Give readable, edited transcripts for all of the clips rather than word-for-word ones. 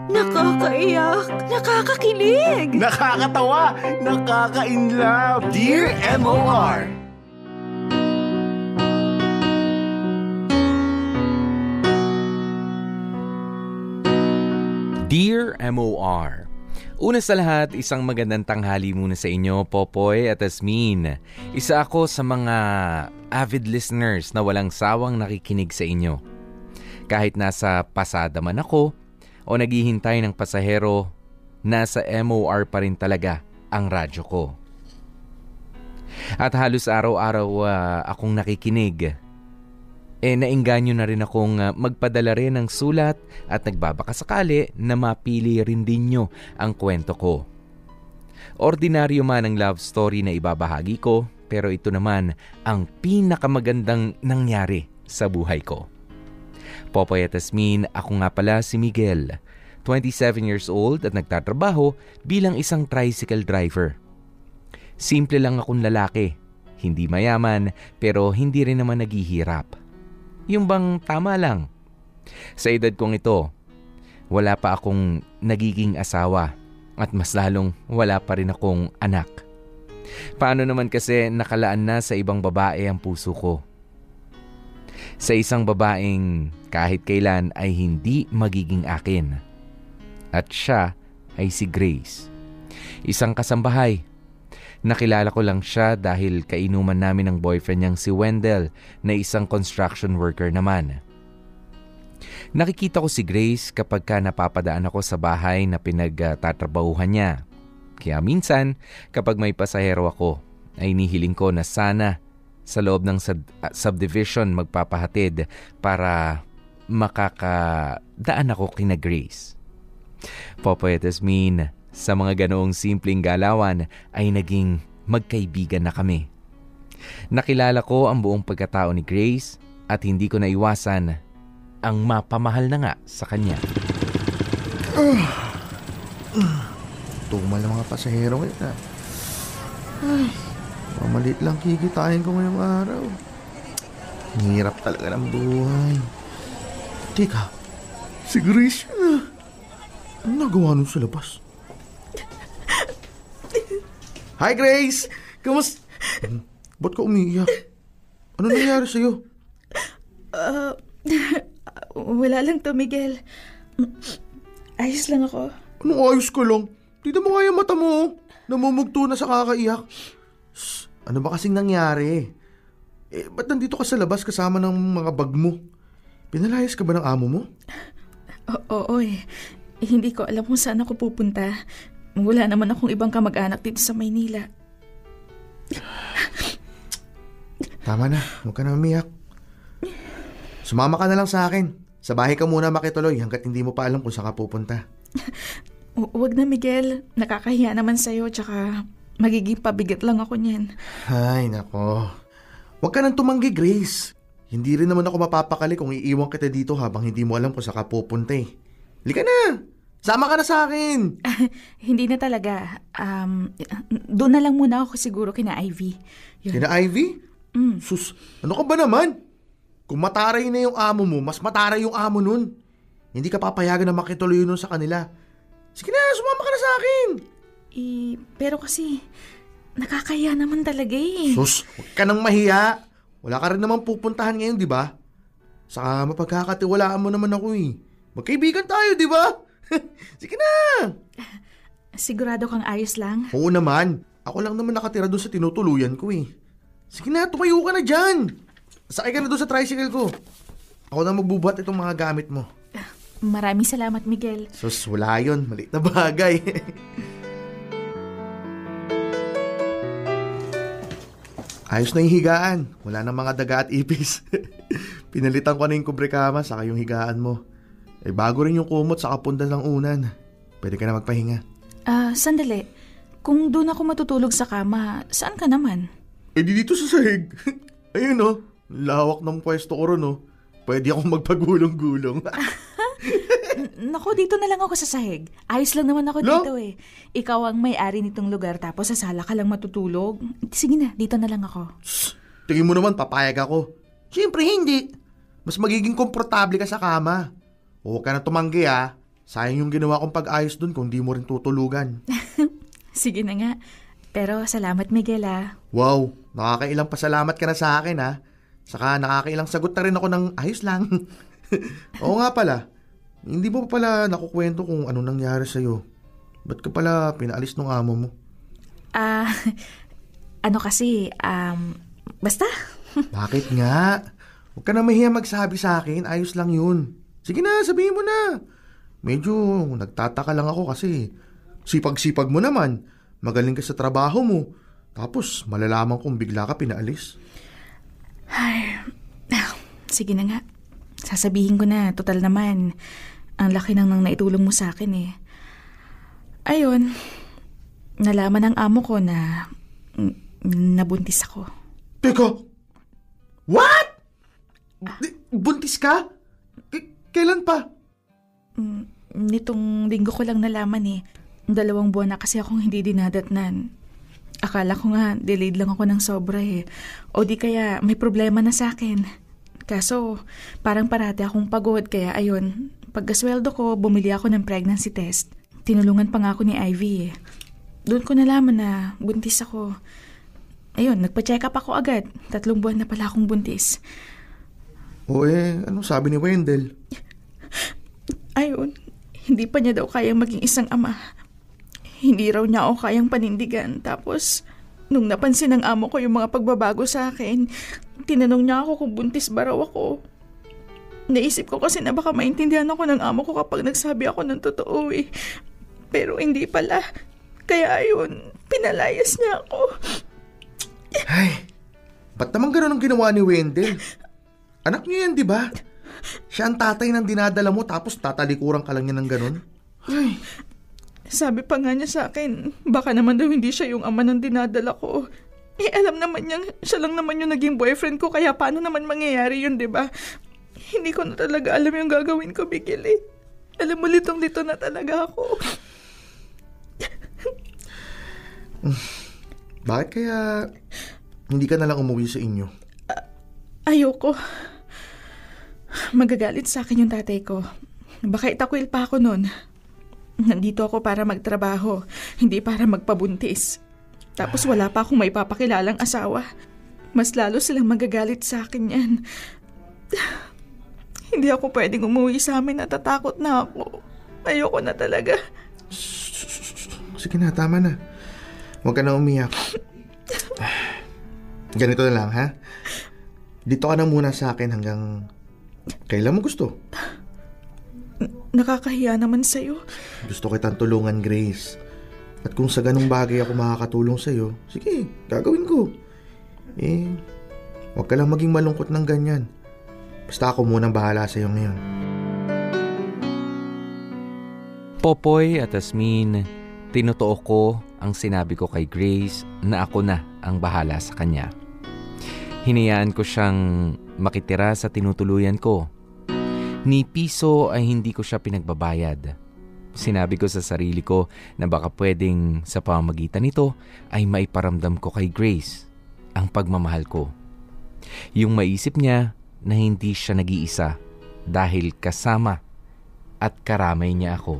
Nakakaiyak, nakakakilig. Nakakatawa, nakaka-inlove. Dear MOR. Dear MOR, una sa lahat, isang magandang tanghali muna sa inyo, Popoy at Asmin. Isa ako sa mga avid listeners na walang sawang nakikinig sa inyo. Kahit nasa pasada man ako o naghihintay ng pasahero, nasa MOR pa rin talaga ang radyo ko. At halos araw-araw akong nakikinig. Naengganyo na rin akong magpadala rin ng sulat at nagbabakasakali na mapili rin din nyo ang kwento ko. Ordinaryo man ang love story na ibabahagi ko, pero ito naman ang pinakamagandang nangyari sa buhay ko. Popoy at Asmin, ako nga pala si Miguel, 27 years old at nagtatrabaho bilang isang tricycle driver. Simple lang akong lalaki, hindi mayaman pero hindi rin naman naghihirap. Yung bang tama lang. Sa edad kong ito, wala pa akong nagiging asawa at mas lalong wala pa rin akong anak. Paano naman kasi nakalaan na sa ibang babae ang puso ko? Sa isang babaeng kahit kailan ay hindi magiging akin. At siya ay si Grace. Isang kasambahay. Nakilala ko lang siya dahil kainuman namin ng boyfriend niyang si Wendell na isang construction worker naman. Nakikita ko si Grace kapag napapadaan ako sa bahay na pinagtatrabahuhan niya. Kaya minsan kapag may pasahero ako ay nihiling ko na sana sa loob ng subdivision magpapahatid para makakadaan ako kina Grace. Popoy at Asmin, sa mga ganoong simpleng galawan ay naging magkaibigan na kami. Nakilala ko ang buong pagkatao ni Grace at hindi ko naiwasan ang mapamahal na nga sa kanya. Tumal ng mga pasahero ngayon. Ay, mamalit lang kikitain ko ngayong araw. Hirap talaga ng buhay. Teka, si Grace na. Ano nagawa nun sa labas? Hi, Grace! Kamusta? Ba't ka umiiyak? Ano nangyari sa'yo? Wala lang to, Miguel. Ayos lang ako. Anong ayos ka lang? Tignan mo nga yung mata mo. Namumugto na sa kakaiyak. Shh, ano ba kasing nangyari? Ba't nandito ka sa labas kasama ng mga bag mo? Pinalayas ka ba ng amo mo? Oo eh. Hindi ko alam kung saan ako pupunta. Wala naman akong ibang kamag-anak dito sa Maynila. Tama na, huwag ka na umiyak. Sumama ka na lang sa akin. Sa bahay ka muna makituloy hanggat hindi mo pa alam kung saan ka pupunta. Huwag na, Miguel. Nakakahiya naman sa'yo, tsaka magiging pabigat lang ako niyan. Ay, nako. Huwag ka nang tumanggi, Grace. Hindi rin naman ako mapapakali kung iiwan kita dito habang hindi mo alam kung saan ka pupunta eh. Halika na! Sama ka na sa akin! Hindi na talaga. Doon na lang muna ako siguro kina Ivy. Yun. Kina Ivy? Sus, ano ka ba naman? Kung mataray na yung amo mo, mas mataray yung amo nun. Hindi ka papayagan na makituloy nun sa kanila. Sige na, sumama ka na sa akin! Pero kasi, nakakaya naman talaga eh. Sus, huwag ka nang mahiya. Wala ka rin naman pupuntahan ngayon, di ba? Saka mapagkakatiwalaan mo naman ako eh. Magkaibigan tayo, di ba? Sige na! Sigurado kang ayos lang? Oo naman. Ako lang naman nakatira doon sa tinutuluyan ko eh. Sige na, tumayo ka na dyan. Sakay ka na doon sa tricycle ko. Ako na magbubuhat itong mga gamit mo. Maraming salamat, Miguel. Sus, wala yun. Maliit na bagay. Ayos na yung higaan. Wala nang mga daga at ipis. Pinalitan ko na yung kubrekama saka yung higaan mo. Bago rin yung kumot sa kapundan ng unan. Pwede ka na magpahinga. Sandali. Kung doon ako matutulog sa kama, saan ka naman? Di dito sa sahig. Ayun oh, lawak ng pwesto ko ron oh. Pwede akong magpagulong-gulong. Naku, dito na lang ako sa sahig. Ayos lang naman ako dito eh. Ikaw ang may-ari nitong lugar tapos sa sala ka lang matutulog. Sige na, dito na lang ako. Shh, tingin mo naman papayag ako. Siyempre hindi. Mas magiging komportable ka sa kama. Huwag ka na tumanggi ah. Sayang yung ginawa kong pag-ayos dun kung di mo rin tutulugan. Sige na nga. Pero salamat, Miguel, Wow, nakakailang pasalamat ka na sa akin, ha? Saka nakakailang sagot na rin ako ng ayos lang. Oo nga pala, hindi mo pa pala nakukwento kung ano nangyari sa'yo. Ba't ka pala pinaalis ng amo mo? Ano kasi, basta. Bakit nga? Huwag ka na mahiya magsabi sa akin, ayos lang yun. Sige na, sabihin mo na. Medyo nagtataka lang ako kasi sipag-sipag mo naman. Magaling ka sa trabaho mo. Tapos malalaman kong bigla ka pinaalis. Ay, sige na nga. Sasabihin ko na, total naman. Ang laki nang naitulong mo sa akin eh. Ayun, nalaman ng amo ko na nabuntis ako. Teka, what? Buntis ka? Kailan pa? Nitong linggo ko lang nalaman eh. 2 buwan na kasi akong hindi dinadatnan. Akala ko nga delayed lang ako ng sobra eh. O di kaya may problema na sa akin. Kaso parang parati akong pagod kaya ayun. Pagkasweldo ko, bumili ako ng pregnancy test. Tinulungan pa nga ako ni Ivy eh. Doon ko nalaman na buntis ako. Ayun, nagpa-check up ako agad. 3 buwan na pala akong buntis. O anong sabi ni Wendell? Ayun, hindi pa niya daw kayang maging isang ama. Hindi raw niya ako kayang panindigan. Tapos, nung napansin ng amo ko yung mga pagbabago sa akin, tinanong niya ako kung buntis ba raw ako. Naisip ko kasi na baka maintindihan ako ng amo ko kapag nagsabi ako ng totoo eh. Pero hindi pala. Kaya ayun, pinalayas niya ako. Ay, ba't naman gano'n ang ginawa ni Wendell? Anak niyo yan, di ba? Siya ang tatay ng dinadala mo tapos tatalikuran ka lang niya ng gano'n? Ay. Sabi pa nga niya sa akin, baka naman daw hindi siya yung ama ng dinadala ko. Eh alam naman niya, siya lang naman yung naging boyfriend ko, kaya paano naman mangyayari yun, di ba? Hindi ko na talaga alam yung gagawin ko, Bigil eh. Alam mo, litong-lito na talaga ako. Bakit kaya hindi ka na lang umuwi sa inyo? Ayoko. Magagalit sa akin yung tatay ko. Baka itakwil pa ako nun. Nandito ako para magtrabaho, hindi para magpabuntis. Tapos wala pa akong may papakilalang asawa. Mas lalo silang magagalit sa akin yan. Hindi ako pwedeng umuwi sa amin, natatakot na ako. Ayoko na talaga. Sige na, tama na. Huwag ka na umiyak. Ganito na lang, ha? Dito ka na muna sa akin hanggang kailan mo gusto. Nakakahiya naman sa'yo. Gusto kitang tulungan, Grace. At kung sa ganung bagay ako makakatulong sa'yo, sige, gagawin ko. Huwag ka lang maging malungkot ng ganyan. Basta ako munang bahala sa'yo ngayon. Popoy at Asmin, tinotoo ko ang sinabi ko kay Grace na ako na ang bahala sa kanya. Hinayaan ko siyang makitira sa tinutuluyan ko. Ni piso ay hindi ko siya pinagbabayad. Sinabi ko sa sarili ko na baka pwedeng sa pamamagitan nito ay maiparamdam ko kay Grace ang pagmamahal ko. Yung maisip niya na hindi siya nag-iisa dahil kasama at karamay niya ako.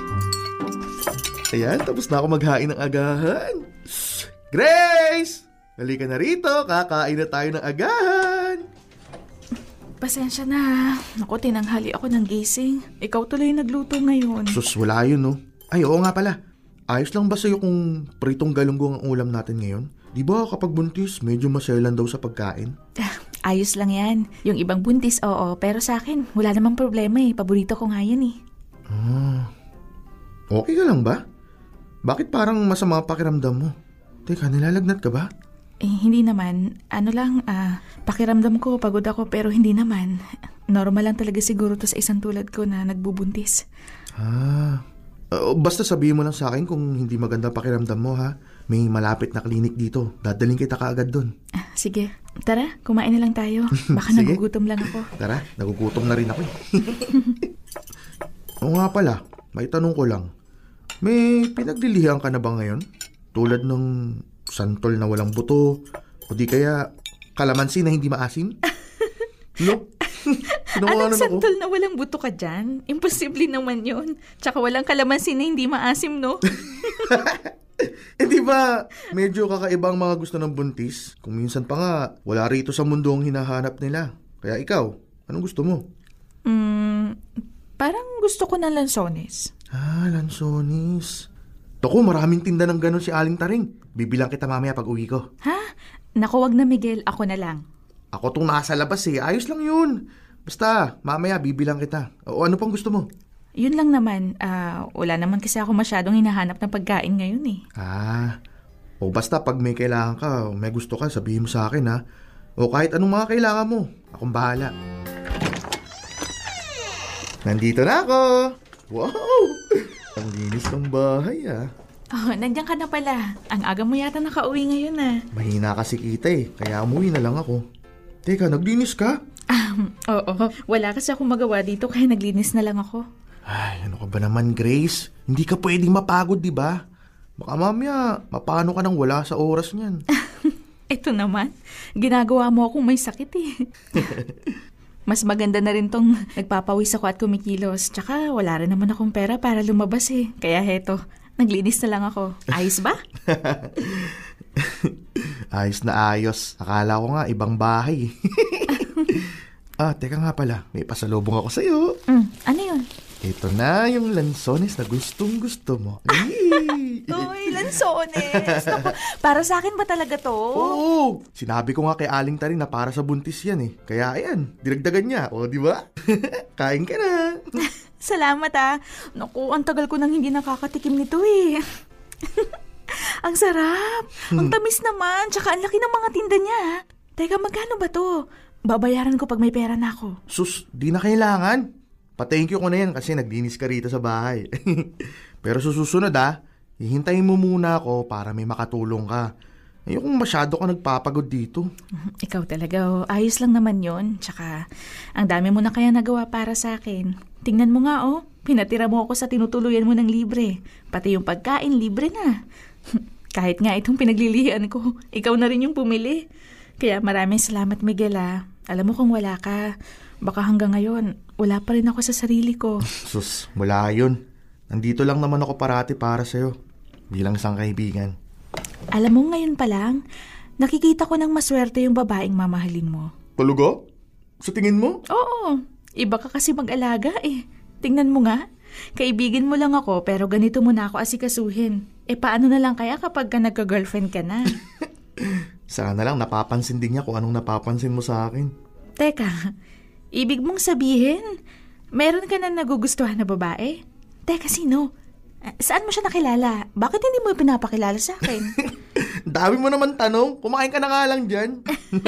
Ayan, tapos na ako maghain ng agahan. Grace! Halika na rito, kakain na tayo ng agahan. Pasensya na. Naku, tinanghali ako ng gising. Ikaw tuloy nagluto ngayon. Sus, wala yun, no? Ay, oo nga pala. Ayos lang ba sa'yo kung pritong galunggong ang ulam natin ngayon? Di ba kapag buntis, medyo maselan daw sa pagkain? Ayos lang yan. Yung ibang buntis, oo. Pero sa akin, wala namang problema eh. Paborito ko nga yan eh. Okay ka lang ba? Bakit parang masama pakiramdam mo? Teka, nilalagnat ka ba? Hindi naman. Pakiramdam ko, pagod ako pero hindi naman. Normal lang talaga siguro to sa isang tulad ko na nagbubuntis. Basta sabihin mo lang sa akin kung hindi maganda pakiramdam mo, ha? May malapit na klinik dito. Dadaling kita kaagad dun. Sige. Tara, kumain na lang tayo. Baka nagugutom lang ako. Tara, nagugutom na rin ako. Oo nga pala, may tanong ko lang. May pinaglilihan ka na ba ngayon? Tulad ng santol na walang buto, o di kaya kalamansi na hindi maasim? No? Anong Tinawanan ako. santol na walang buto ka dyan? Imposible naman yun. Tsaka walang kalamansi na hindi maasim, no? Di ba, medyo kakaiba ang mga gusto ng buntis. Kung minsan pa nga, wala rito sa mundo ang hinahanap nila. Kaya ikaw, anong gusto mo? Parang gusto ko ng lansones. Lansones. Naku, maraming tinda ng ganun si Aling Taring. Bibilang kita mamaya pag uwi ko. Ha? Naku, wag na Miguel, ako na lang. Ako tong nasa labas eh. Ayos lang yun. Basta, mamaya bibilang kita. O ano pang gusto mo? Yun lang naman, wala naman kasi ako masyadong hinahanap ng pagkain ngayon eh. O basta pag may kailangan ka, o may gusto ka, sabihin mo sa akin ha. O kahit anong mga kailangan mo, akong bahala. Nandito na ako! Wow! Ang linis ng bahay Oh, nandiyan ka na pala. Ang aga mo yata nakauwi ngayon Mahina kasi kita kaya umuwi na lang ako. Teka, naglinis ka? Oo, wala kasi akong magawa dito kaya naglinis na lang ako. Ay, ano ka ba naman, Grace? Hindi ka pwedeng mapagod, di ba? Baka mamaya, mapano ka nang wala sa oras niyan. Ito naman, ginagawa mo akong may sakit eh. Mas maganda na rin tong nagpapawis ako at kumikilos. Tsaka wala rin naman akong pera para lumabas eh. Kaya heto, naglinis na lang ako. Ayos ba? Ayos na ayos. Akala ko nga, ibang bahay. Teka nga pala, may pasalubong ako sa'yo. Ano yun? Ito na yung lansones na gustong gusto mo. Uy, lansones! Naku, para sa akin ba talaga to? Oo! Sinabi ko nga kay Aling Taring na para sa buntis yan eh. Kaya ayan, dinagdagan niya. O, di ba? Kain ka na. Salamat Naku, ang tagal ko nang hindi nakakatikim nito eh. Ang sarap! Ang tamis naman, tsaka ang laki ng mga tinda niya. Teka, magkano ba to? Babayaran ko pag may pera na ako. Sus, di na kailangan. Pa-thank you ko na yan kasi naglinis ka rito sa bahay. Pero susunod hihintayin mo muna ako para may makatulong ka. Ayokong masyado ka nagpapagod dito. Ikaw talaga, ayos lang naman yon. Tsaka, ang dami mo na kaya nagawa para sa akin. Tingnan mo nga, pinatira mo ako sa tinutuluyan mo ng libre. Pati yung pagkain, libre na. Kahit nga itong pinaglilihan ko, ikaw na rin yung pumili. Kaya maraming salamat, Miguel Alam mo kung wala ka, baka hanggang ngayon, wala pa rin ako sa sarili ko. Sus, wala yun. Nandito lang naman ako parati para sa'yo. Bilang isang kaibigan. Alam mo, ngayon pa lang, nakikita ko ng maswerte yung babaeng mamahalin mo. Talaga? Sa tingin mo? Oo, iba ka kasi mag-alaga eh. Tingnan mo nga, kaibigan mo lang ako pero ganito mo na ako asikasuhin. Paano na lang kaya kapag ka nagka-girlfriend ka na? Sana lang napapansin din niya kung anong napapansin mo sa akin. Teka, ibig mong sabihin, meron ka na nagugustuhan na babae? Teka, sino? Saan mo siya nakilala? Bakit hindi mo pinapakilala sa akin? Dami mo naman tanong. Kumain ka na nga lang dyan.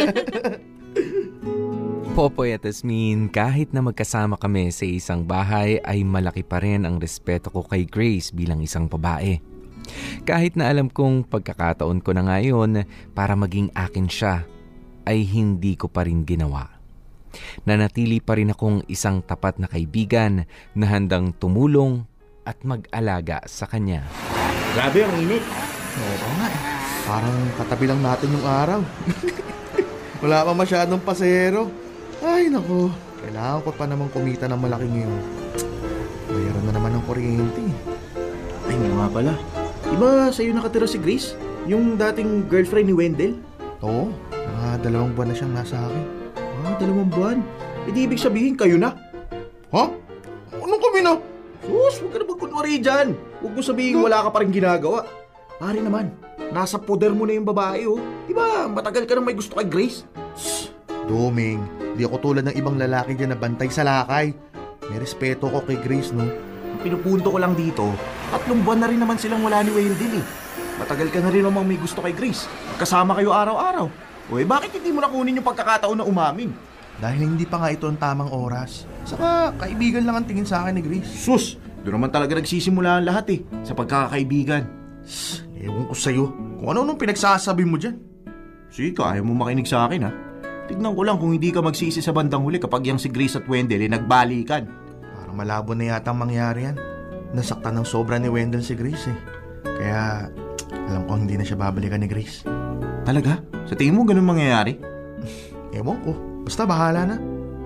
Popoy at Asmin, kahit na magkasama kami sa isang bahay ay malaki pa rin ang respeto ko kay Grace bilang isang babae. Kahit na alam kong pagkakataon ko na ngayon para maging akin siya, ay hindi ko pa rin ginawa. Nanatili pa rin akong isang tapat na kaibigan na handang tumulong at mag-alaga sa kanya. Grabe ang init. Oo nga Parang katabi lang natin yung araw. Wala pa masyadong pasahero. Ay naku, kailangan ko pa namang kumita ng malaki ngayon. Bayaran na naman ng kuryente. Ay, nga pala. Diba sa'yo nakatira si Grace? Yung dating girlfriend ni Wendell? Oo, mga 2 buwan na siyang nasa akin. 2 buwan? Di ibig sabihin kayo na? Ha? Anong kami na? Sus, huwag ka na magkunwari dyan. Huwag mo sabihin wala ka pa rin ginagawa. Pare naman, nasa poder mo na yung babae Diba matagal ka nang may gusto kay Grace? Doming, di ako tulad ng ibang lalaki dyan na bantay sa lakay. May respeto ko kay Grace, no? Ang pinupunto ko lang dito, 3 buwan na rin naman silang wala ni Wendell Matagal ka na rin namang may gusto kay Grace. Kasama kayo araw-araw. Bakit hindi mo nakunin yung pagkakataon na umamin? Dahil hindi pa nga ito ang tamang oras. Saka, kaibigan lang ang tingin sa akin ni Grace. Sus, doon naman talaga nagsisimula ang lahat sa pagkakaibigan. Ewan ko sa'yo, kung ano nung pinagsasabi mo dyan. Sige ka, ayaw mo makinig sa akin Tignan ko lang kung hindi ka magsisi sa bandang huli kapag yung si Grace at Wendell nagbalikan. Parang malabo na yata ang mangyari yan. Nasaktan ng sobra ni Wendell si Grace Kaya, alam ko hindi na siya babalikan ni Grace. Talaga? Sa tingin mo ganun mangyayari? Ewan ko, basta bahala na.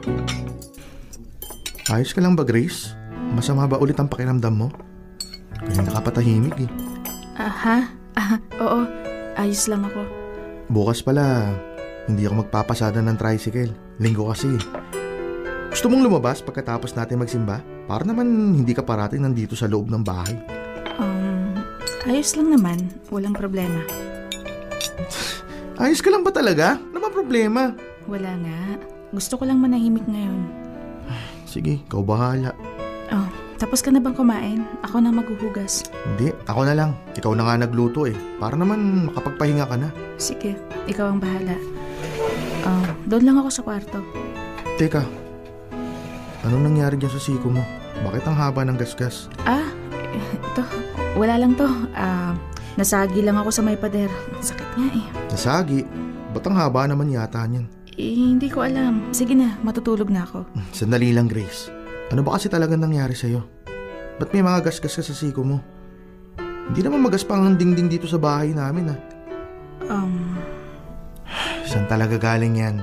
Ayos ka lang ba, Grace? Masama ba ulit ang pakiramdam mo? Kanina ka patahimik eh. Oo. Ayos lang ako. Bukas pala, hindi ako magpapasada ng tricycle. Linggo kasi. Gusto mong lumabas pagkatapos natin magsimba? Para naman hindi ka parating nandito sa loob ng bahay. Ayos lang naman. Walang problema. Ayos ka lang ba talaga? Ano bang problema? Wala nga. Gusto ko lang manahimik ngayon. Sige, ikaw bahala. Oh, tapos ka na bang kumain? Ako na maghuhugas. Hindi, ako na lang. Ikaw na nga nagluto eh. Para naman makapagpahinga ka na. Sige, ikaw ang bahala. Doon lang ako sa kwarto. Teka, anong nangyari dyan sa siko mo? Bakit ang haba ng gasgas? Ito. Wala lang to. Nasagi lang ako sa may pader. Sakit nga eh. Nasagi? Ba't ang haba naman yata niyan? Hindi ko alam. Sige na, matutulog na ako. Sandali lang, Grace. Ano ba kasi talagang nangyari sa'yo? Ba't may mga gasgas ka sa siko mo? Hindi naman magaspang ang dingding dito sa bahay namin ah. Saan talaga galing yan?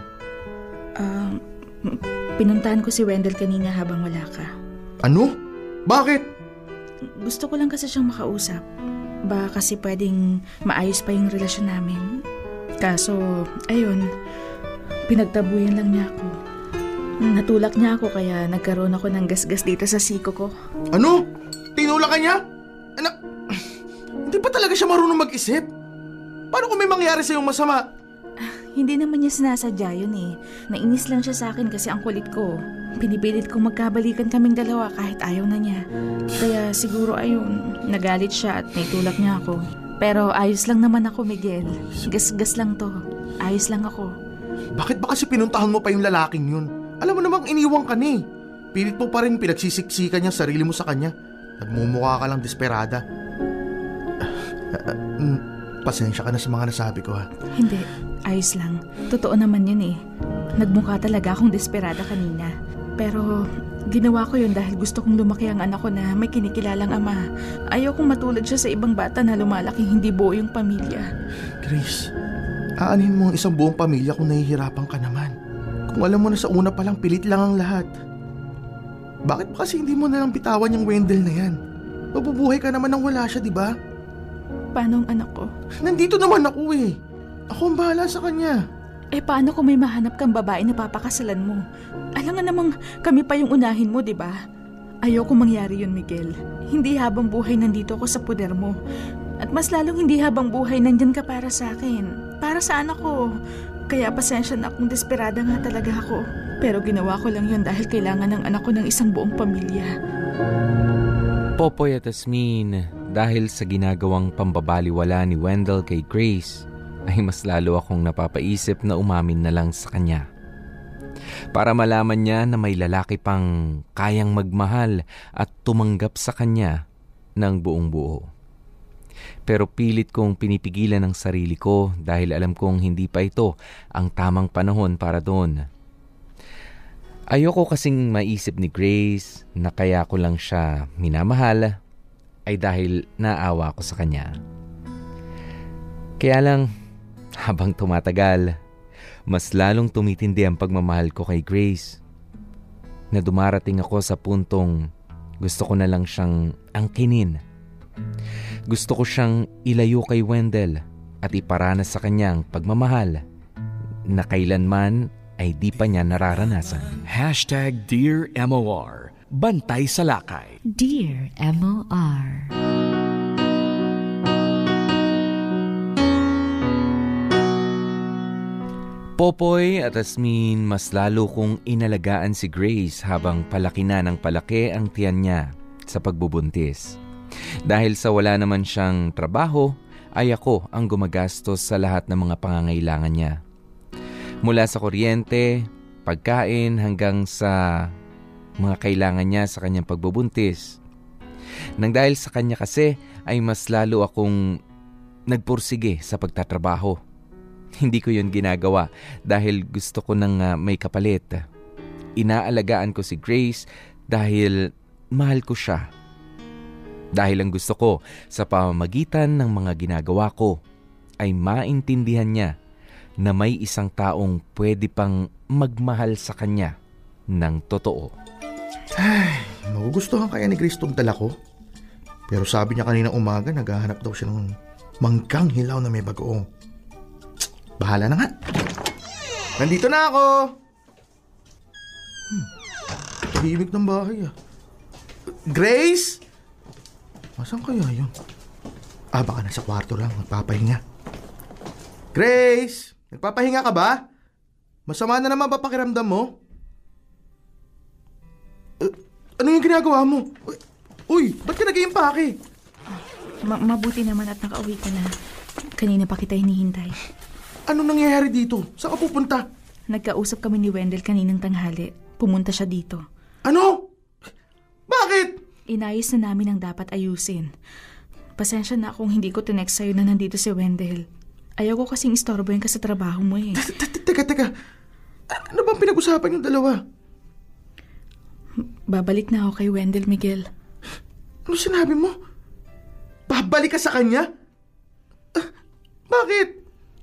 Pinuntahan ko si Wendell kanina habang wala ka. Ano? Bakit? Gusto ko lang kasi siyang makausap. Baka kasi pwedeng maayos pa yung relasyon namin. Kaso, ayun, pinagtabuyan lang niya ako. Natulak niya ako kaya nagkaroon ako ng gasgas dito sa siko ko. Ano? Tinulak ka niya? Anak, hindi pa talaga siya marunong mag-isip. Paano kung may mangyari sa'yong masama? Hindi naman niya sinasadya yun eh. Nainis lang siya sa akin kasi ang kulit ko. Pinipilit kong magkabalikan kaming dalawa kahit ayaw na niya. Kaya siguro ayun, nagalit siya at naitulak niya ako. Pero ayos lang naman ako, Miguel. Gas-gas lang to. Ayos lang ako. Bakit ba kasi pinuntahan mo pa yung lalaking yun? Alam mo namang iniwang ka ni. Pilit mo pa rin pinagsisiksikan niya sarili mo sa kanya. Nagmumukha ka lang desperada. Pasensya ka na sa mga nasabi ko ha. Hindi, ayos lang. Totoo naman yun eh. Nagmukha talaga akong desperada kanina. Pero ginawa ko yun dahil gusto kong lumaki ang anak ko na may kinikilalang ama. Ayaw kong matulad siya sa ibang bata na lumalaking hindi buo yung pamilya. Grace, aanin mo ang isang buong pamilya kung nahihirapan ka naman. Kung alam mo na sa una palang pilit lang ang lahat. Bakit ba kasi hindi mo nalang bitawan yung Wendell na yan? Mabubuhay ka naman nang wala siya, di ba? Paano ang anak ko? Nandito naman ako eh. Ako ang bahala sa kanya. Paano kung may mahanap kang babae na papakasalan mo? Alam nga namang kami pa yung unahin mo, di ba? Ayoko mangyari yun, Miguel. Hindi habang buhay nandito ako sa puder mo. At mas lalong hindi habang buhay nandyan ka para sa akin. Para sa anak ko. Kaya pasensya na kung desperada nga talaga ako. Pero ginawa ko lang yun dahil kailangan ng anak ko ng isang buong pamilya. Popoy at Asmin, dahil sa ginagawang pambabaliwala ni Wendell kay Grace, ay mas lalo akong napapaisip na umamin na lang sa kanya. Para malaman niya na may lalaki pang kayang magmahal at tumanggap sa kanya ng buong buo. Pero pilit kong pinipigilan ang sarili ko dahil alam kong hindi pa ito ang tamang panahon para doon. Ayoko kasing maisip ni Grace na kaya ko lang siya minamahal ay dahil naawa ko sa kanya. Kaya lang, habang tumatagal, mas lalong tumitindi ang pagmamahal ko kay Grace. Na dumarating ako sa puntong gusto ko na lang siyang angkinin. Gusto ko siyang ilayo kay Wendell at iparanas sa kanyang pagmamahal na kailanman ay di pa niya nararanasan. #Dear MOR, Bantay sa Lakay. Dear MOR. Popoy at Asmin, mas lalo kong inalagaan si Grace habang palaki na ng palaki ang tiyan niya sa pagbubuntis. Dahil sa wala naman siyang trabaho, ay ako ang gumagastos sa lahat ng mga pangangailangan niya. Mula sa kuryente, pagkain hanggang sa mga kailangan niya sa kanyang pagbubuntis. Nang dahil sa kanya kasi ay mas lalo akong nagpursige sa pagtatrabaho. Hindi ko yun ginagawa dahil gusto ko nang may kapalit. Inaalagaan ko si Grace dahil mahal ko siya. Dahil ang gusto ko sa pamamagitan ng mga ginagawa ko ay maintindihan niya na may isang taong pwede pang magmahal sa kanya ng totoo. Magugustuhan kaya ni Grace tong dala ko? Pero sabi niya kanina umaga, naghahanap daw siya ng manggang hilaw na may bagoong. Bahala na nga. Nandito na ako! Tahimik ng bahay ah. Grace? Asan kaya yun? Baka nasa kwarto lang, magpapahinga. Grace! Nagpapahinga ka ba? Masama na naman ba pakiramdam mo? Ano yung ginagawa mo? Uy, ba't ka nag-iimpake? Mabuti naman at nakauwi ka na. Kanina pa kita hinihintay. Anong nangyayari dito? Saan ka pupunta? Nagkausap kami ni Wendell kaninang tanghali. Pumunta siya dito. Ano? Bakit? Inayos na namin ang dapat ayusin. Pasensya na kung hindi ko tinext sa'yo na nandito si Wendell. Ayaw ko kasing istorbohin ka sa trabaho mo eh. Teka. Ano bang pinag-usapan yung dalawa? Babalik na ako kay Wendell, Miguel. Ano sinabi mo? Babalik ka sa kanya? Bakit?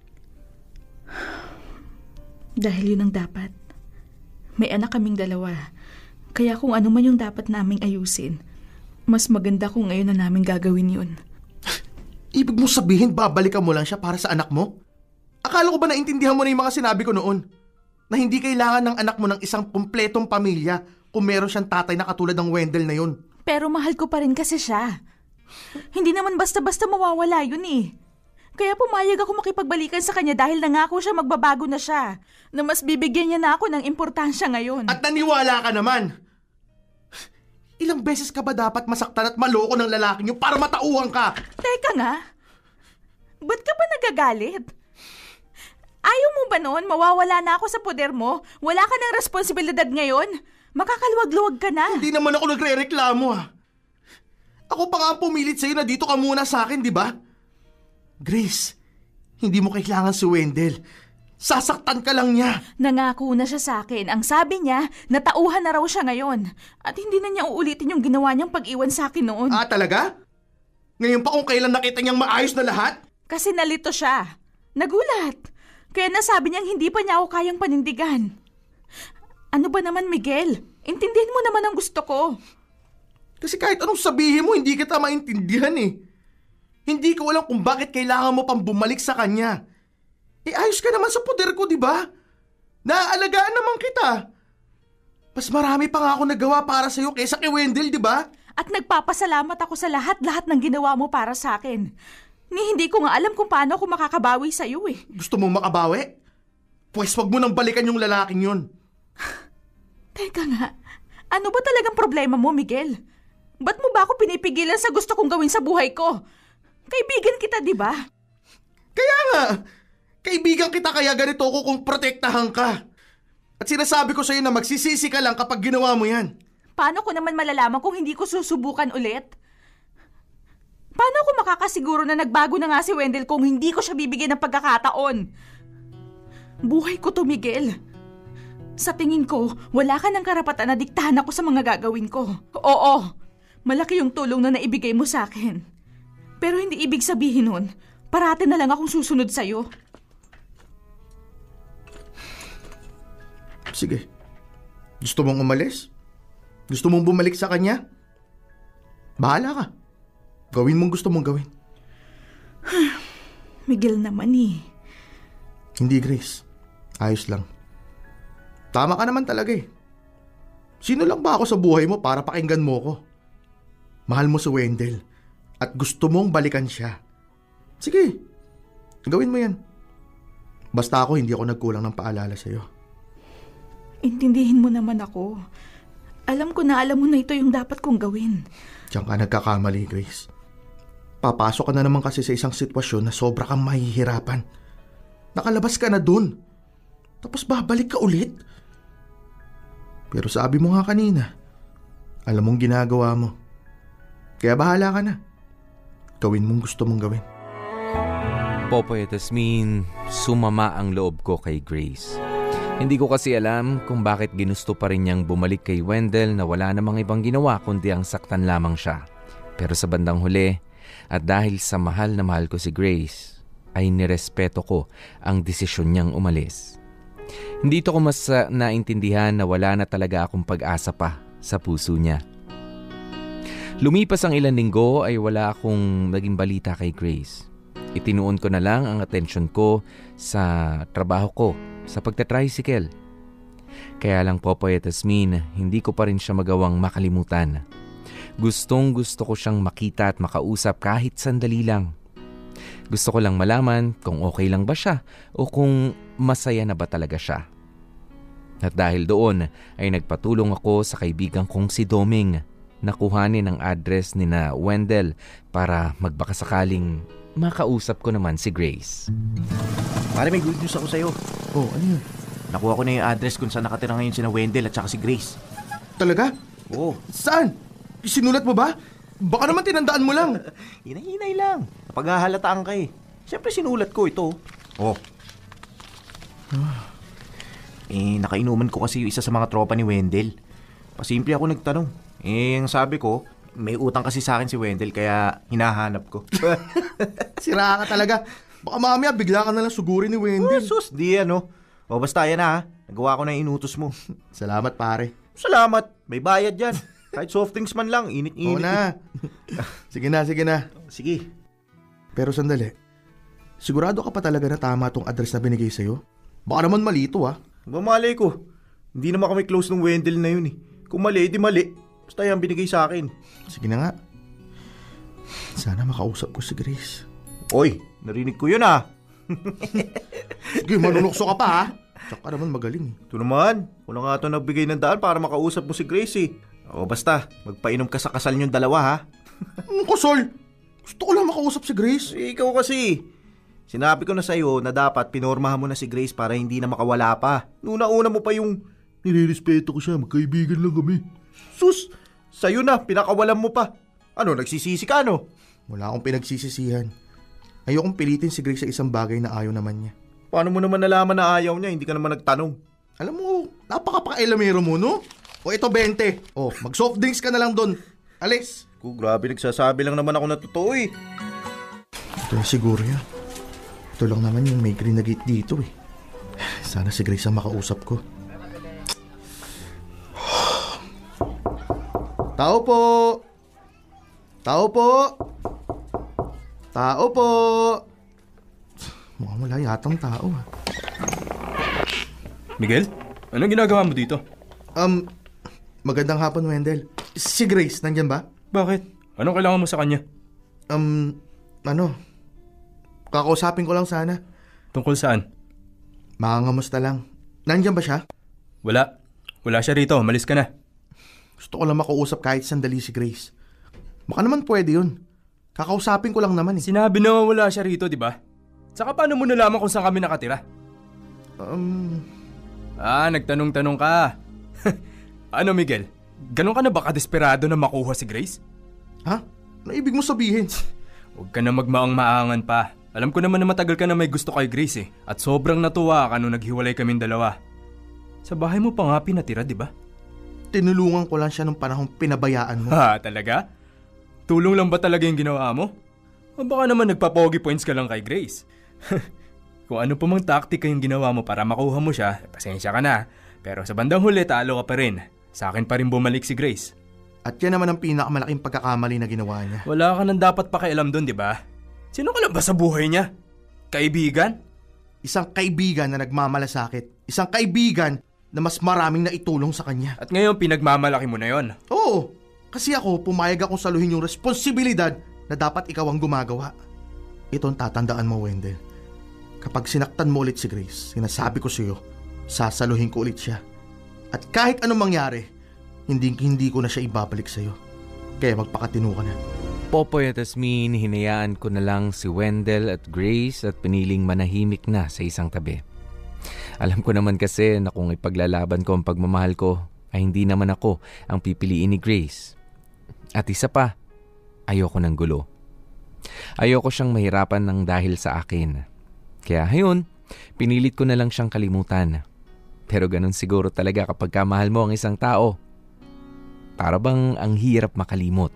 Dahil yun ang dapat. May anak kaming dalawa. Kaya kung ano man yung dapat naming ayusin, mas maganda kung ngayon na namin gagawin yun. Ibig mo sabihin babalikan mo lang siya para sa anak mo? Akala ko ba naintindihan mo na yung mga sinabi ko noon? Na hindi kailangan ng anak mo ng isang kumpletong pamilya kung meron siyang tatay na katulad ng Wendell na yun. Pero mahal ko pa rin kasi siya. Hindi naman basta-basta mawawala yun eh. Kaya pumayag ako makipagbalikan sa kanya dahil nangako siya magbabago na siya. Na mas bibigyan niya na ako ng importansya ngayon. At naniwala ka naman! Ilang beses ka ba dapat masaktan at maloko ng lalaking yun para matauhan ka? Teka nga, ba't ka ba nagagalit? Ayaw mo ba noon mawawala na ako sa poder mo? Wala ka ng responsibilidad ngayon? Makakaluwag-luwag ka na. Hindi naman ako nagre-reklamo ah. Ako pa nga ang pumilit sa'yo na dito ka muna sa akin, di ba? Grace, hindi mo kailangan si Wendell. Sasaktan ka lang niya. Nangako na siya sa akin. Ang sabi niya, natauhan na raw siya ngayon. At hindi na niya uulitin yung ginawa niyang pag-iwan sa akin noon. Talaga? Ngayon pa kung kailan nakita niyang maayos na lahat? Kasi nalito siya. Nagulat. Kaya nasabi niyang hindi pa niya ako kayang panindigan. Ano ba naman, Miguel? Intindihin mo naman ang gusto ko. Kasi kahit anong sabihin mo, hindi kita maintindihan eh. Hindi ko alam kung bakit kailangan mo pang bumalik sa kanya. Ayos ka naman sa poder ko, di ba? Naaalagaan naman kita. Mas marami pa nga ako nagawa para sa'yo kaysa kay Wendell, di ba? At nagpapasalamat ako sa lahat ng ginawa mo para sa akin. Hindi ko nga alam kung paano ako makakabawi sa'yo eh. Gusto mong makabawi? Pues wag mo nang balikan yung lalaking yun. Teka nga, ano ba talagang problema mo, Miguel? Ba't mo ba ako pinipigilan sa gusto kong gawin sa buhay ko? Kaibigan kita, di ba? Kaya nga, kaibigan kita kaya ganito ko kung protektahan ka. At sinasabi ko sa'yo na magsisisi ka lang kapag ginawa mo yan. Paano ko naman malalaman kung hindi ko susubukan ulit? Paano ako makakasiguro na nagbago na nga si Wendell kung hindi ko siya bibigyan ng pagkakataon? Buhay ko to, Miguel. Sa tingin ko, wala ka ng karapatan na diktahan ako sa mga gagawin ko. Oo, malaki yung tulong na naibigay mo sa akin. Pero hindi ibig sabihin nun, parati na lang akong susunod sa'yo. Sige. Gusto mong umalis? Gusto mong bumalik sa kanya? Bahala ka. Gawin mong gusto mong gawin. Miguel naman eh. Hindi, Grace. Ayos lang. Tama ka naman talaga eh. Sino lang ba ako sa buhay mo para pakinggan mo ko? Mahal mo si Wendell at gusto mong balikan siya. Sige, gawin mo yan. Basta ako hindi ako nagkulang ng paalala sa'yo. Intindihin mo naman ako. Alam ko na alam mo na ito yung dapat kong gawin. Diyan ka nagkakamali, Grace. Papasok ka na naman kasi sa isang sitwasyon na sobra kang mahihirapan. Nakalabas ka na dun. Tapos babalik ka ulit. Pero sabi mo nga kanina, alam mong ginagawa mo. Kaya bahala ka na. Gawin mong gusto mong gawin. Popoy at Asmin, sumama ang loob ko kay Grace. Hindi ko kasi alam kung bakit ginusto pa rin niyang bumalik kay Wendell na wala namang ibang ginawa kundi ang saktan lamang siya. Pero sa bandang huli, at dahil sa mahal na mahal ko si Grace, ay nirespeto ko ang desisyon niyang umalis. Hindi ko mas naintindihan na wala na talaga akong pag-asa pa sa puso niya. Lumipas ang ilang linggo ay wala akong naging balita kay Grace. Itinuon ko na lang ang atensyon ko sa trabaho ko, sa pagtatricycle. Kaya lang Popoy at Asmin, hindi ko pa rin siya magawang makalimutan. Gustong gusto ko siyang makita at makausap kahit sandali lang. Gusto ko lang malaman kung okay lang ba siya o kung masaya na ba talaga siya. At dahil doon ay nagpatulong ako sa kaibigan kong si Doming na kuhanin ang address ni na Wendell para magbakasakaling makausap ko naman si Grace. Pare, may good news ako sa'yo. Oh, ano yun? Nakuha ko na yung address kung saan nakatira ngayon sina Wendell at saka si Grace. Talaga? Oo. Saan? Sinulat mo ba? Baka naman tinandaan mo lang. Hinay-hinay lang. Napaghahalataan ka eh. Siyempre sinulat ko ito. Oh. Nakainuman ko kasi yung isa sa mga tropa ni Wendell. Pasimple ako nagtanong. Ang sabi ko, may utang kasi sa akin si Wendell kaya hinahanap ko. Sira ka talaga. Baka mamaya bigla ka nalang sugurin ni Wendell. Sus, di ano. O basta yan ha. Nagawa ko na yung inutos mo. Salamat pare. Salamat. May bayad yan. Kahit soft drinks man lang, init-init. Oo na. Sige na. Sige. Pero sandali. Sigurado ka pa talaga na tama tong address na binigay sa'yo? Baka naman mali ito ah. Mamalay ko. Hindi naman kami close ng Wendell na yun eh. Kung mali, di mali. Basta yan binigay sa akin. Sige na nga. Sana makausap ko si Grace. Oy, narinig ko yun ah. Sige, manunukso ka pa ha. Tsaka naman magaling. Ito naman. Wala nga ito nagbigay ng daan para makausap mo si Grace eh. O basta, magpainom ka sa kasal niyong dalawa ha. Kusol! Gusto ko lang makausap si Grace. Ikaw kasi. Sinabi ko na sa'yo na dapat pinormahan mo na si Grace para hindi na makawala pa. Una-una mo pa yung nilirespeto ko siya, magkaibigan lang kami. Sus, sa'yo na, pinakawalan mo pa. Ano, nagsisisi ka no? Wala akong pinagsisisihan. Ayokong pilitin si Grace sa isang bagay na ayaw naman niya. Paano mo naman nalaman na ayaw niya, hindi ka naman nagtanong? Alam mo, napaka-pakailamero mo no? O ito 20. O, mag-soft drinks ka na lang doon. Alis. Grabe, nagsasabi lang naman ako na totoo eh. Ito yung siguro yan. Ito lang naman yung may green na gate dito eh. Sana si Grace ang makausap ko. Tao po! Tao po! Tao po! Mukhang wala yatang tao ah. Miguel? Anong ginagawa mo dito? Magandang hapon Wendell. Si Grace, nandyan ba? Bakit? Anong kailangan mo sa kanya? Kakausapin ko lang sana. Tungkol saan? Makangamusta lang. Nandyan ba siya? Wala. Wala siya rito. Malis ka na. Gusto ko lang makausap kahit sandali si Grace. Baka naman pwede yun. Kakausapin ko lang naman eh. Sinabi na wala siya rito, di ba? Saka paano mo nalaman kung saan kami nakatira? Nagtanong-tanong ka. Ano Miguel? Ganon ka na ba kadesperado na makuha si Grace? Ha? Ano ibig mo sabihin? Huwag ka na magmaang-maangan pa. Alam ko naman na matagal ka na may gusto kay Grace eh. At sobrang natuwa ka nung naghiwalay kaming dalawa. Sa bahay mo pa nga pinatira, di ba? Tinulungan ko lang siya nung panahong pinabayaan mo. Ha, talaga? Tulong lang ba talaga yung ginawa mo? O baka naman nagpapogi points ka lang kay Grace? Kung ano pa mang taktika yung ginawa mo para makuha mo siya, pasensya ka na. Pero sa bandang huli, talo ka pa rin. Sa akin pa rin bumalik si Grace. At yan naman ang pinakamalaking pagkakamali na ginawa niya. Wala ka nang dapat pakialam doon, di ba? Sino ka lang ba sa buhay niya? Kaibigan? Isang kaibigan na nagmamalasakit. Isang kaibigan na mas maraming naitulong sa kanya. At ngayon pinagmamalaki mo na yon. Oo, kasi ako pumayag akong saluhin yung responsibilidad na dapat ikaw ang gumagawa. Ito ang tatandaan mo, Wendell. Kapag sinaktan mo ulit si Grace, sinasabi ko sa iyo, sasaluhin ko ulit siya. At kahit anong mangyari, hindi ko na siya ibabalik sa iyo. Kaya magpakatino ka na. Popoy at Asmin, hinayaan ko na lang si Wendell at Grace at piniling manahimik na sa isang tabi. Alam ko naman kasi na kung ipaglalaban ko ang pagmamahal ko, ay hindi naman ako ang pipiliin ni Grace. At isa pa, ayoko ng gulo. Ayoko siyang mahirapan ng dahil sa akin. Kaya ngayon, pinilit ko na lang siyang kalimutan. Pero ganun siguro talaga kapag kamahal mo ang isang tao. Para bang ang hirap makalimot.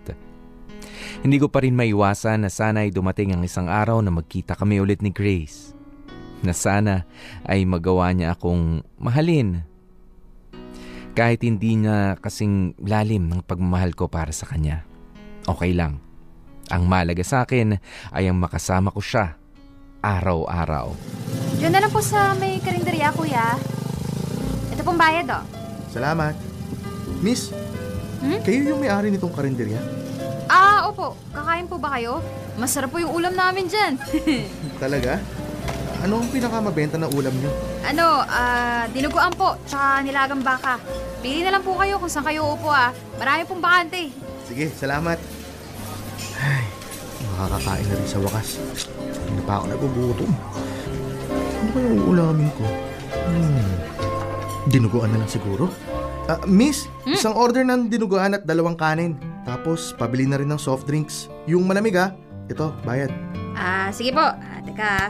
Hindi ko pa rin maiwasan na sana ay dumating ang isang araw na magkita kami ulit ni Grace. na sana ay magawa niya akong mahalin. Kahit hindi na kasing lalim ng pagmamahal ko para sa kanya. Okay lang. Ang mahalaga sa akin ay ang makasama ko siya araw-araw. Diyan na lang po sa may karinderya, kuya. Ito pong bayad, oh. Salamat. Miss, kayo yung may-ari nitong karinderya? Opo. Kakain po ba kayo? Masarap po yung ulam namin dyan. Talaga? Ano ang pinakamabenta na ulam niyo? Dinuguan po, tsaka nilagang baka. Pili na lang po kayo kung saan kayo upo, Marami pong bakante. Sige, salamat. Ay, makakakain na rin sa wakas. Hindi pa ako nagugutom. Ano kaya yung ulamin ko? Dinuguan na lang siguro? Miss, isang order ng dinuguan at 2 kanin. Tapos, pabili na rin ng soft drinks. Yung malamig Ito, bayad. Sige po. Teka.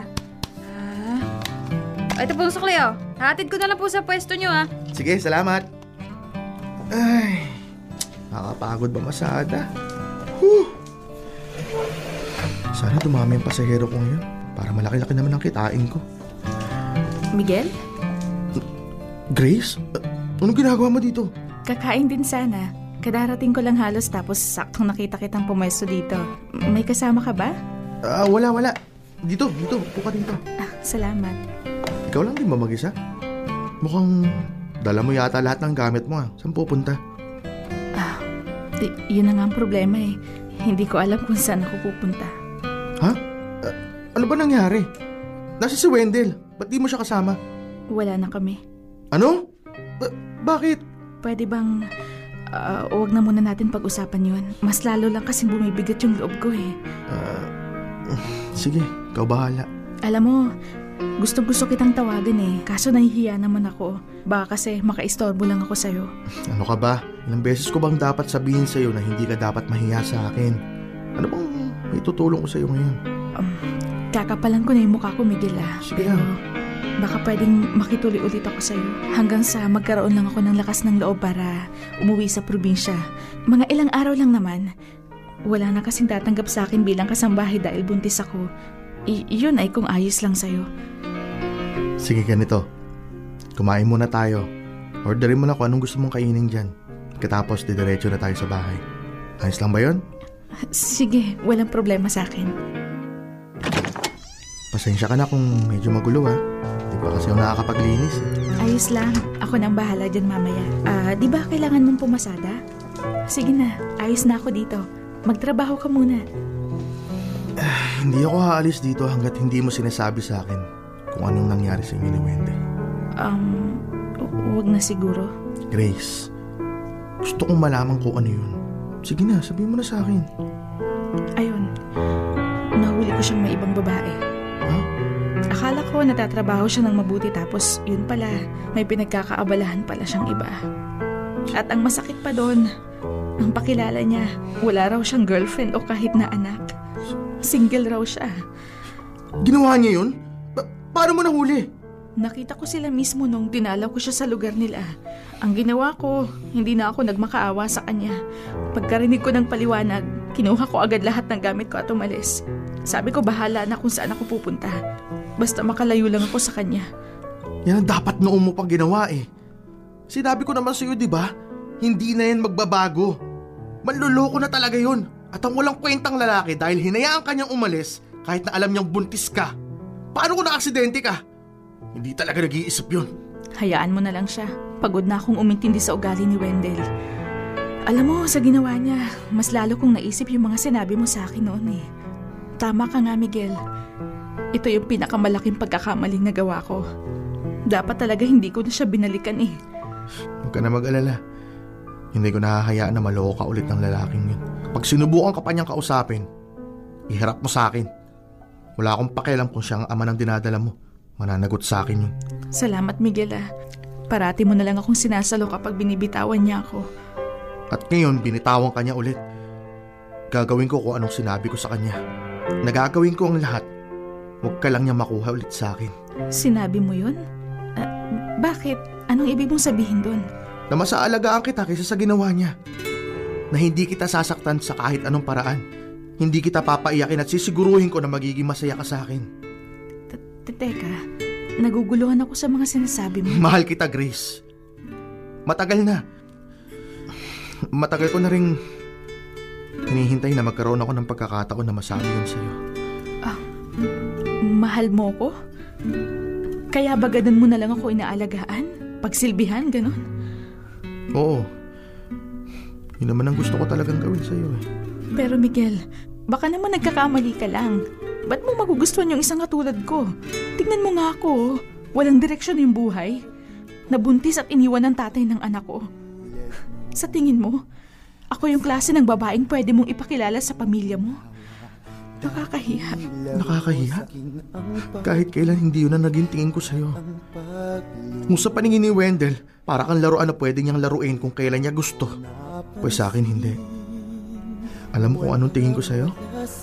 Ito po sukli, Hatid ko na lang po sa pwesto nyo, Sige, salamat. Ay, nakakapagod ba masada? Sana dumami ang pasahero ko ngayon para malaki-laki naman ang kitain ko. Miguel? Grace? Anong ginagawa mo dito? Kakain din sana. Kadarating ko lang halos tapos saktong nakita kitang pumesto dito. May kasama ka ba? Wala. Dito. Upo ka dito. Salamat. Ikaw lang din ba mag-isa? Mukhang dala mo yata lahat ng gamit mo. Saan pupunta? Yun na nga ang problema eh. Hindi ko alam kung saan ako pupunta. Ha? Ano ba nangyari? Nasa si Wendell. Ba't di mo siya kasama? Wala na kami. Ano? Bakit? Pwede bang huwag na muna natin pag-usapan yun? Mas lalo lang kasing bumibigat yung loob ko eh. Sige, ikaw bahala. Alam mo, gusto kitang tawagan eh. Kaso nahihiya naman ako. Baka kasi makaistorbo lang ako sa'yo. Ano ka ba? Ilang beses ko bang dapat sabihin sa'yo na hindi ka dapat mahiya sa akin? Ano bang may tutulong ko sa'yo ngayon? Kakapalan ko na yung mukha ko, Miguel Sige Pero baka pwedeng makituloy ulit ako sa'yo. Hanggang sa magkaroon lang ako ng lakas ng loob para umuwi sa probinsya. Mga ilang araw lang naman. Wala na kasing tatanggap sa akin bilang kasambahay dahil buntis ako. Yun ay kung ayos lang sa'yo. Sige, ganito. Kumain muna tayo. Orderin mo na kung anong gusto mong kainin dyan. Katapos, didiretso na tayo sa bahay. Ayos lang ba yun? Sige, walang problema sa akin. Pasensya ka na kung medyo magulo Di ba kasi ako nakakapaglinis Ayos lang. Ako nang bahala dyan mamaya. Di ba kailangan mong pumasada? Sige na, ayos na ako dito. Magtrabaho ka muna. Hindi ako haalis dito hanggat hindi mo sinasabi sa akin kung anong nangyari sa inyo ni Wendy. Huwag na siguro. Grace, gusto kong malaman kung ano yun. Sige na, sabihin mo na sa akin. Ayun, nahuli ko siyang may ibang babae. Akala ko natatrabaho siya ng mabuti tapos yun pala, may pinagkakaabalahan pala siyang iba. At ang masakit pa doon, ang pakilala niya, wala raw siyang girlfriend o kahit na anak. Single raw siya. Ginawa niya yun? Paano mo nahuli? Nakita ko sila mismo nung dinalaw ko siya sa lugar nila. Ang ginawa ko, hindi na ako nagmakaawa sa kanya. Pagkarinig ko ng paliwanag, kinuha ko agad lahat ng gamit ko at umalis. Sabi ko bahala na kung saan ako pupunta. Basta makalayo lang ako sa kanya. Yan ang dapat noong mo pang ginawa Sinabi ko naman sa'yo, di ba? Hindi na yan magbabago. Manluloko na talaga yun. At ang walang kwentang lalaki dahil hinayaan kanyang umalis kahit na alam niyang buntis ka. Paano kung na-aksidente ka? Hindi talaga nag-iisip yun. Hayaan mo na lang siya. Pagod na akong umintindi sa ugali ni Wendell. Alam mo, sa ginawa niya, mas lalo kong naisip yung mga sinabi mo sa akin noon Tama ka nga, Miguel. Ito yung pinakamalaking pagkakamaling nagawa ko. Dapat talaga hindi ko na siya binalikan Huwag ka na mag-alala. Hindi ko nahahayaan na maloko ka ulit ng lalaking yun. Pag sinubukan ka pa niyang kausapin, iharap mo sa akin. Wala akong pakialam kung siya ang ama ng dinadala mo. Mananagot sa akin yun. Salamat, Miguel Parati mo na lang akong sinasalo kapag binibitawan niya ako. At ngayon, binitawan ka niya ulit. Gagawin ko kung anong sinabi ko sa kanya. Nagagawin ko ang lahat. Huwag ka lang niya makuha ulit sa akin. Sinabi mo yun? Bakit? Anong ibig mong sabihin doon? Na masaalagaan kita kaysa sa ginawa niya. Na hindi kita sasaktan sa kahit anong paraan. Hindi kita papaiyakin at sisiguruhin ko na magiging masaya ka sa akin. Teka, naguguluhan ako sa mga sinasabi mo. Mahal kita, Grace. Matagal na. Matagal ko na rin hinihintay na magkaroon ako ng pagkakataon na masabi yun sa'yo. Mahal mo ko? Kaya ba ganun mo na lang ako inaalagaan? Pagsilbihan, ganun? Oo. Yun naman ang gusto ko talagang gawin sa'yo eh. Pero Miguel, baka naman nagkakamali ka lang. Ba't mo magugustuhan yung isang katulad ko? Tingnan mo nga ako, walang direksyon yung buhay. Nabuntis at iniwan ng tatay ng anak ko. Sa tingin mo, ako yung klase ng babaeng pwede mong ipakilala sa pamilya mo? Nakakahiya. Nakakahiya? Kahit kailan hindi yun ang naging tingin ko sa'yo. Kung sa paningin ni Wendell, para kang laruan na pwede niyang laruin kung kailan niya gusto. Pues sa akin hindi. Alam mo kung anong tingin ko sa'yo?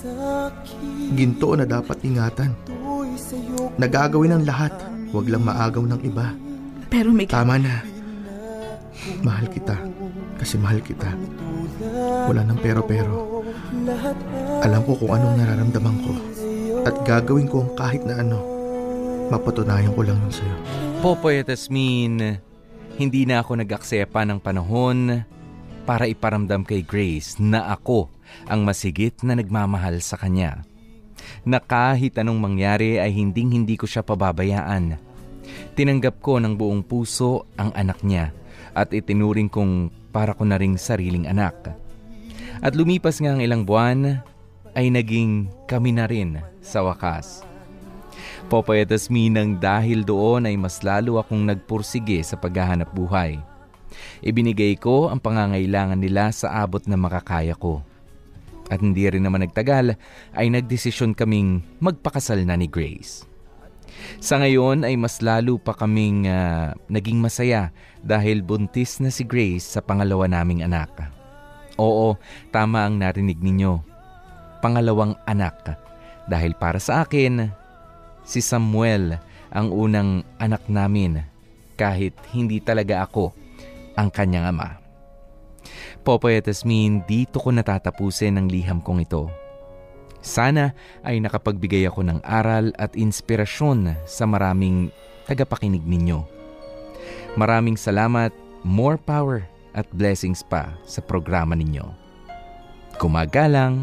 Ginto na dapat ingatan. Nagagawin ang lahat, wag lang maagaw ng iba. Pero Miguel... Tama na. Mahal kita. Kasi mahal kita. Wala nang pero-pero. Alam ko kung anong nararamdaman ko. At gagawin ko ang kahit na ano. Mapatunayan ko lang yun sa'yo. Popoy at Asmin, hindi na ako nag-aksepa ng panahon para iparamdam kay Grace na ako ang masigit na nagmamahal sa kanya. Na kahit anong mangyari ay hindi ko siya pababayaan. Tinanggap ko ng buong puso ang anak niya at itinuring kong para ko na ring sariling anak. At lumipas nga ang ilang buwan ay naging kami na rin sa wakas. Popoy at Asmin, nang dahil doon ay mas lalo akong nagpursige sa paghahanap buhay. Ibinigay ko ang pangangailangan nila sa abot na makakaya ko. At hindi rin naman nagtagal ay nagdesisyon kaming magpakasal na ni Grace. Sa ngayon ay mas lalo pa kaming naging masaya dahil buntis na si Grace sa pangalawa naming anak. Oo, tama ang narinig ninyo. Pangalawang anak. Dahil para sa akin, si Samuel ang unang anak namin kahit hindi talaga ako ang kanyang ama. Popoy at Asmin, dito ko natatapusin ang liham kong ito. Sana ay nakapagbigay ako ng aral at inspirasyon sa maraming tagapakinig ninyo. Maraming salamat, more power at blessings pa sa programa ninyo. Gumagalang,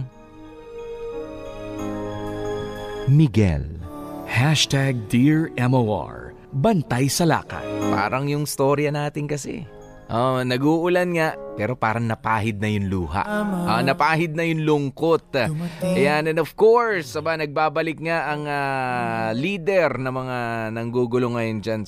Miguel. Dear MOR, Bantay sa Lakay. Parang yung storya natin kasi. Nag-uulan nga, pero parang napahid na yung luha. Napahid na yung lungkot. Ayan, and of course, nagbabalik nga ang leader ng mga nanggugulo ngayon dyan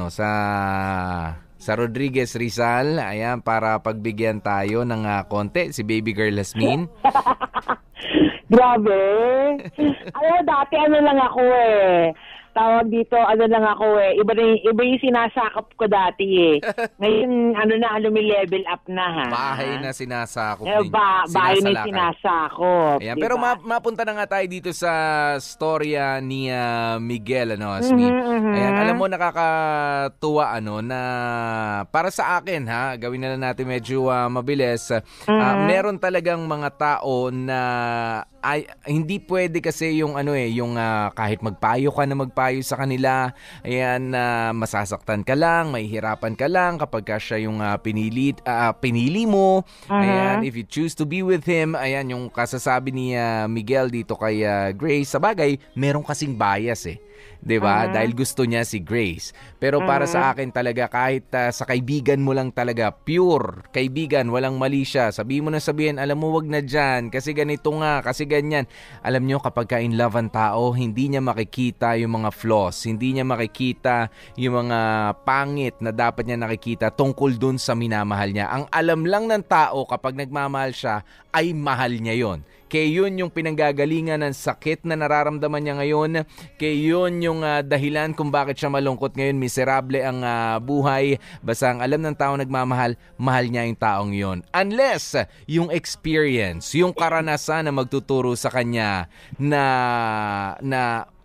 sa Rodriguez Rizal. Ayan, para pagbigyan tayo ng konti, si baby girl Asmin. Grabe. Dati lang ako eh. Tawag dito, lang ako eh. Iba yung sinasakop ko dati eh. Ngayon, level up na ha. Bahay na sinasakop ninyo. Bahay na sinasakop. Ayan, diba? Pero mapunta na nga tayo dito sa storya ni Miguel, Asmin. Ayan, alam mo, nakakatuwa, na para sa akin, gawin na lang natin medyo mabilis. Meron talagang mga tao na hindi pwede kasi yung kahit magpayo ka na magpayo sa kanila, ayan, masasaktan ka lang, mahihirapan ka lang kapag ka siya yung pinili mo. Ayan, if you choose to be with him, ayan, yung kasasabi ni Miguel dito kay Grace, sa bagay, meron kasing bias eh. 'Di ba? Dahil gusto niya si Grace. Pero para sa akin talaga, kahit sa kaibigan mo lang talaga, pure kaibigan, walang mali siya. Sabihin mo na sabihin, alam mo, wag na dyan, kasi ganito nga, kasi ganyan. Alam nyo, kapag ka in love ang tao, hindi niya makikita yung mga flaws, hindi niya makikita yung mga pangit na dapat niya nakikita tungkol dun sa minamahal niya. Ang alam lang ng tao kapag nagmamahal siya, ay mahal niya yon. Kaya yun yung pinanggagalingan ng sakit na nararamdaman niya ngayon. Kaya yun yung dahilan kung bakit siya malungkot ngayon. Miserable ang buhay. Basta ang alam ng tao nagmamahal, mahal niya yung taong yun. Unless yung experience, yung karanasan na magtuturo sa kanya na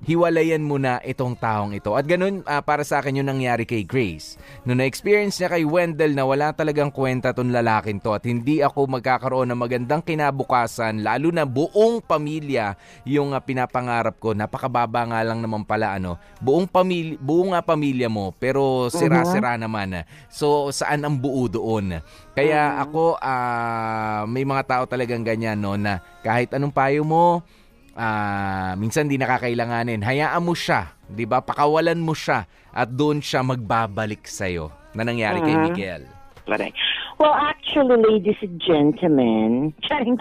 hiwalayan mo na itong taong ito. At ganun, para sa akin yung nangyari kay Grace. Noong na-experience niya kay Wendell na wala talagang kwenta tong lalaking to at hindi ako magkakaroon ng magandang kinabukasan, lalo na buong pamilya yung pinapangarap ko. Napakababa nga lang naman pala, buong pamilya mo, pero sira-sira naman. So, saan ang buo doon? Kaya ako, may mga tao talagang ganyan, na kahit anong payo mo, minsan di nakakailanganin. Hayaan mo siya, 'di ba? Pakawalan mo siya at doon siya magbabalik sa iyo. Na nangyari kay Miguel. Correct. Well, actually, ladies and gentlemen,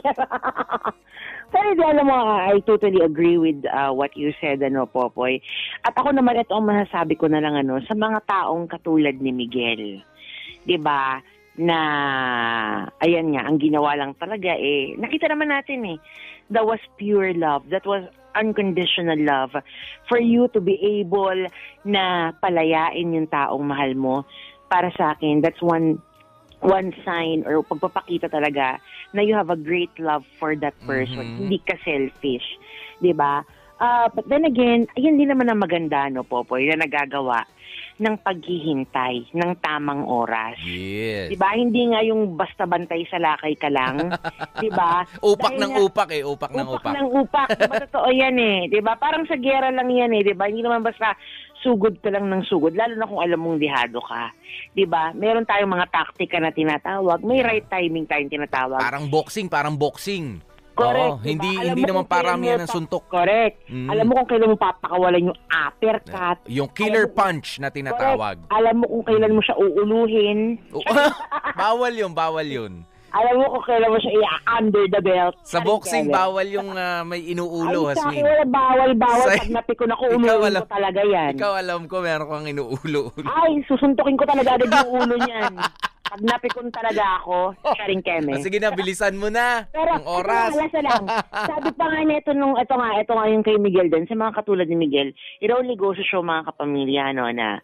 pero alam mo, I totally agree with what you said, Popoy. At ako naman, ito ang masasabi ko na lang, sa mga taong katulad ni Miguel. 'Di ba? Na, ayan nga, ang ginawa lang talaga nakita naman natin that was pure love. That was unconditional love. For you to be able na palayain yung taong mahal mo, para sa akin, that's one sign or pagpapakita talaga na you have a great love for that person. Hindi ka selfish. Diba? But then again, ayun din naman ang maganda, Popoy, na nagagawa ng paghihintay ng tamang oras. Yes. Diba? Hindi nga yung basta bantay sa lakay ka lang. Diba? Upak Dahil ng nga, upak. Upak ng upak. Diba? Totoo yan Diba? Parang sa gera lang yan Diba? Hindi naman basta sugod ka lang ng sugod. Lalo na kung alam mong dihado ka. Diba? Meron tayong mga taktika na tinatawag. May right timing tayong tinatawag. Parang boxing. Correct. Oo, hindi naman paramihan ng suntok. Correct. Alam mo kung kailan mo papakawalan yung uppercut. Yung killer punch na tinatawag. Correct. Alam mo kung kailan mo siya uuluhin. Bawal yun. Alam mo kung kailan mo siya under the belt. Sa boxing, bawal yung may inuulo, Hasmin. Ay, bawal. Pag napikon ako, uuluhin ko talaga yan. Ikaw alam ko, meron kang inuulo. Ay, susuntukin ko talaga agad yung ulo niyan. Pag napikon talaga ako, sharing keme. Sige na, bilisan mo na. Pero, ang oras. Pero, lang. Sabi pa nga nito ito nga yung kay Miguel din, sa mga katulad ni Miguel, it only goes to show mga kapamilya, na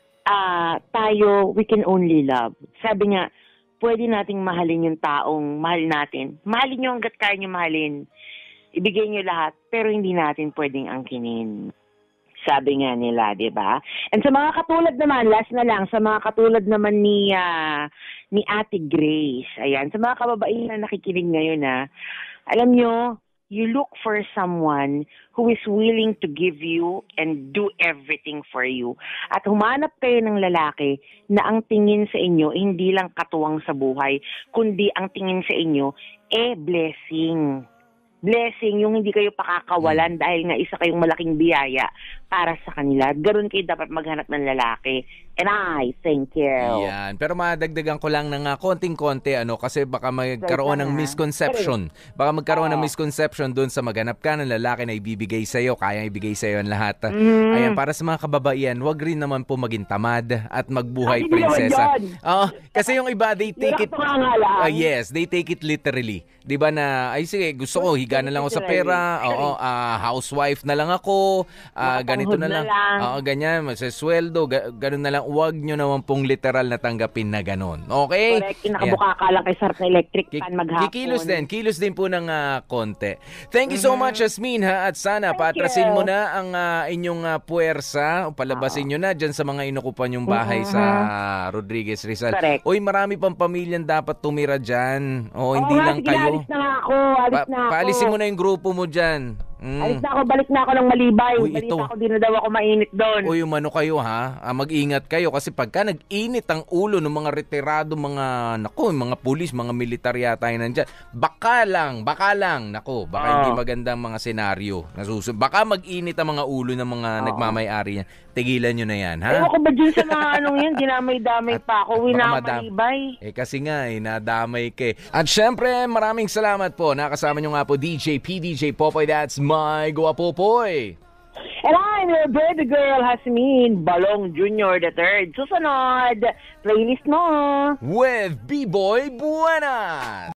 tayo, we can only love. Sabi nga, pwede nating mahalin yung taong mahal natin. Mahalin nyo hanggat kaya nyo mahalin. Ibigay nyo lahat, pero hindi natin pwedeng angkinin. Sabi nga nila, di ba? And sa mga katulad naman, last na lang, sa mga katulad naman ni Ate Grace, ayan, sa mga kababaihan na nakikinig ngayon alam nyo, you look for someone who is willing to give you and do everything for you. At humanap kayo ng lalaki na ang tingin sa inyo, hindi lang katuwang sa buhay, kundi ang tingin sa inyo, blessing. Blessing, yung hindi kayo pakakawalan dahil nga isa kayong malaking biyaya para sa kanila. Ganoon kayo dapat maghanap ng lalaki. And I thank you. Yan. Pero madagdagan ko lang ng konting-konti kasi baka magkaroon ng misconception. Baka magkaroon ng misconception doon sa maghanap ka ng lalaki na ibibigay sa'yo, kayang ibigay sa'yo ang lahat. Ayan, para sa mga kababaihan, wag rin naman po maging tamad at magbuhay prinsesa. Kasi yung iba, they take it... yes, they take it literally. Diba na, ay sige, gusto ko, higa na lang ako sa pera, housewife na lang ako, ganito na lang. Ganyan, masasweldo, ganun na lang. Huwag nyo naman pong literal na tanggapin na ganun. Okay? Correct, nakabuka ka lang kay sarap na electric fan maghapon. Kilos din po ng konti. Thank you so much, Jasmine, at sana paatrasin mo na ang inyong puwersa, palabasin nyo na dyan sa mga inukupan yung bahay sa Rodriguez Rizal. Correct. Uy, marami pang pamilyang dapat tumira dyan. Hindi lang kayo. Alis na ako. Paalisin mo na yung grupo mo dyan. Alis na ako, balik na ako ng Malibay. Uy, Balita ko, di na daw ako mainit doon. Uy, umano kayo mag-ingat kayo kasi pagka nag-init ang ulo ng mga retirado, mga pulis, mga militar yata yun nandyan, baka lang, hindi magandang mga senaryo. Baka mag-init ang mga ulo ng mga nagmamay-ari yan. Tigilan nyo na yan, ha? Ewan ko ba dyan sa mga yan, dinamay-damay pa ako, uwi na ako Malibay. Kasi nga, nadamay ka. At syempre, maraming salamat po. Nakasama nyo nga po PDJ Popoy, that's my Guwapopoy. And I'm your baby girl, Hasmin Balong Jr. III. Susunod, playlist mo. With B-Boy Buenas.